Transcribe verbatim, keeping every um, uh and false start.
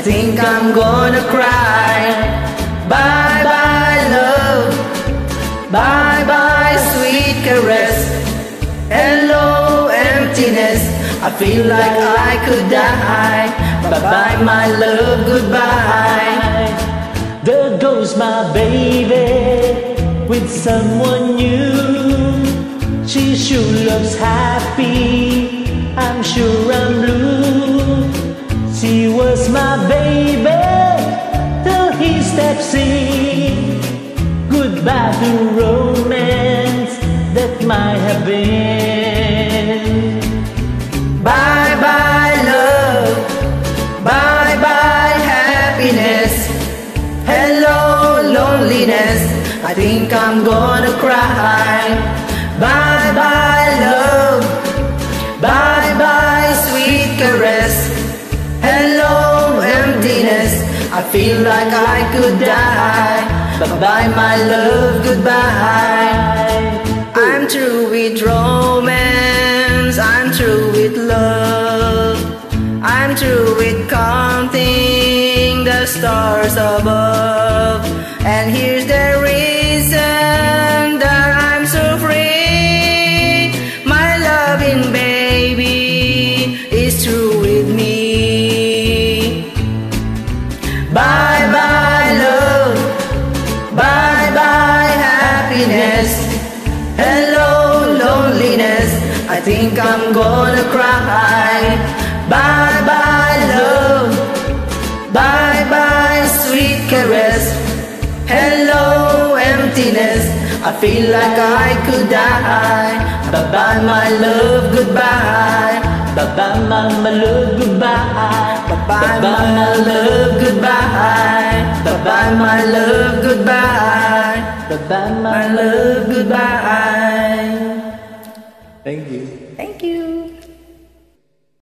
think I'm gonna cry. Bye bye love, bye bye sweet caress. Hello emptiness, I feel like I could die. Bye bye my love, goodbye. There goes my baby with someone new. She sure looks happy, I'm sure I'm blue. She was my baby till he steps in. Goodbye to romance that might have been. Bye bye love, bye bye happiness. Hello loneliness, I think I'm gonna cry. Bye bye love, bye bye sweet caress. Hello emptiness, I feel like I could die. Bye bye my love, goodbye. I'm through with romance, I'm through with love. I'm through with counting the stars above. And here's the reason that I'm so free. My loving baby is through with me. Bye bye love, bye bye happiness. Hello loneliness, I think I'm gonna cry. Bye bye love, bye bye sweet caress. Hello emptiness, I feel like I could die. Bye bye my love, goodbye. Bye bye my, my love, goodbye. Bye bye my love, goodbye. Bye bye my love, goodbye. Bye bye My love, goodbye. Thank you.